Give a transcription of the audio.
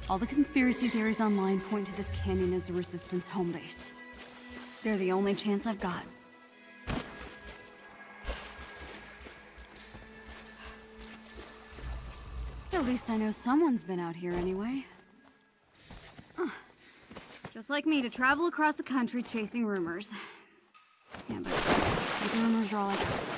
All the conspiracy theories online point to this canyon as the Resistance home base. They're the only chance I've got. At least I know someone's been out here anyway. Just like me to travel across the country chasing rumors. Yeah, but these rumors are all I got.